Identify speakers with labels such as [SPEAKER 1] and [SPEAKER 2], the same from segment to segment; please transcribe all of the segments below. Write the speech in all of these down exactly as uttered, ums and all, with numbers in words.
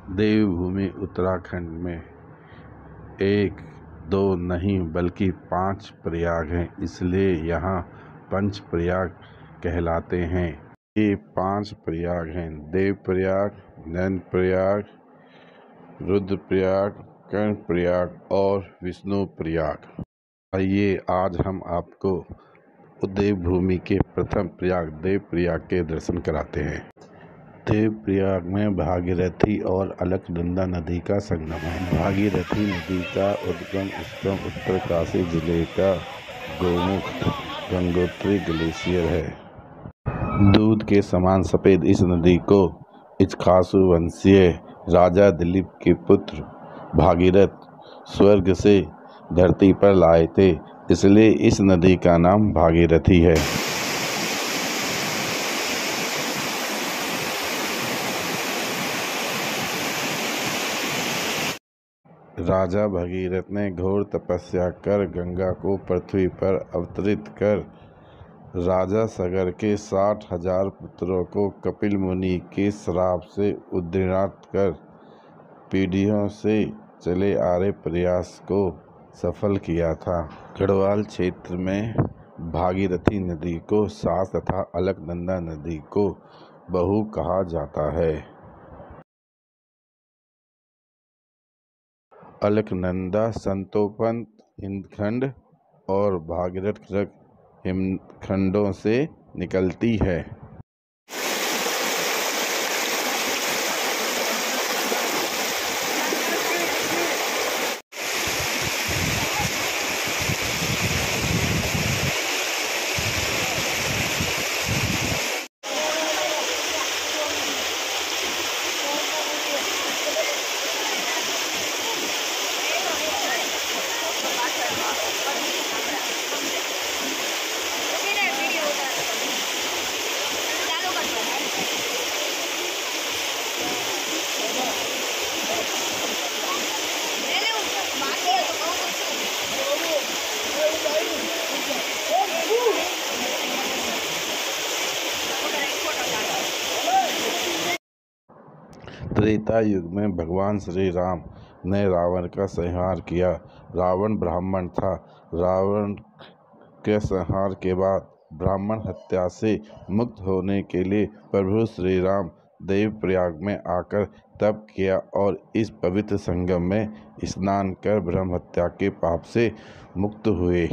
[SPEAKER 1] देवभूमि उत्तराखंड में एक दो नहीं बल्कि पांच प्रयाग हैं, इसलिए यहाँ पंच प्रयाग कहलाते हैं। ये पांच प्रयाग हैं देवप्रयाग, नैनप्रयाग, रुद्रप्रयाग, कर्णप्रयाग और विष्णुप्रयाग। आइए आज हम आपको देवभूमि के प्रथम प्रयाग देवप्रयाग के दर्शन कराते हैं। देवप्रयाग में भागीरथी और अलकनंदा नदी का संगम है। भागीरथी नदी का उद्गम स्थल उत्तरकाशी जिले का गोमुख गंगोत्री ग्लेशियर है। दूध के समान सफेद इस नदी को इक्ष्वाकु वंशीय राजा दिलीप के पुत्र भागीरथ स्वर्ग से धरती पर लाए थे, इसलिए इस नदी का नाम भागीरथी है। राजा भगीरथ ने घोर तपस्या कर गंगा को पृथ्वी पर अवतरित कर राजा सगर के साठ हजार पुत्रों को कपिल मुनि के श्राप से उद्धार कर पीढ़ियों से चले आ रहे प्रयास को सफल किया था। गढ़वाल क्षेत्र में भागीरथी नदी को सास तथा अलकनंदा नदी को बहू कहा जाता है। अलकनंदा संतोपंत हिमखंड और भागीरथ हिमखंडों से निकलती है। त्रेता युग में भगवान श्री राम ने रावण का संहार किया। रावण ब्राह्मण था। रावण के संहार के बाद ब्राह्मण हत्या से मुक्त होने के लिए प्रभु श्री राम देवप्रयाग में आकर तप किया और इस पवित्र संगम में स्नान कर ब्रह्म हत्या के पाप से मुक्त हुए।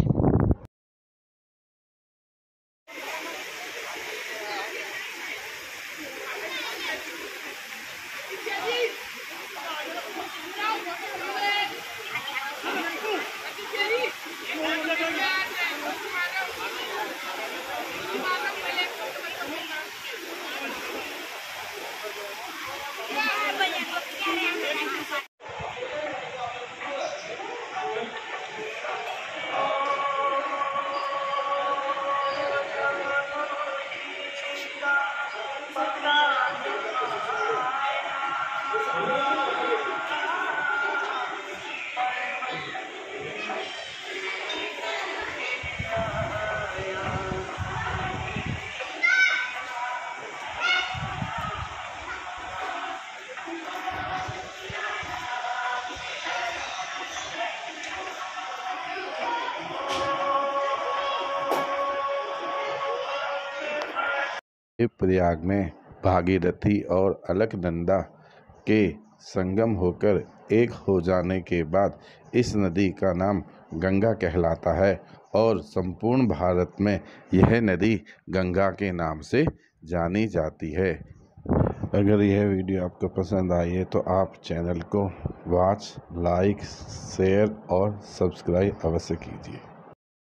[SPEAKER 1] प्रयाग में भागीरथी और अलकनंदा के संगम होकर एक हो जाने के बाद इस नदी का नाम गंगा कहलाता है और संपूर्ण भारत में यह नदी गंगा के नाम से जानी जाती है। अगर यह वीडियो आपको पसंद आई है तो आप चैनल को वॉच, लाइक, शेयर और सब्सक्राइब अवश्य कीजिए।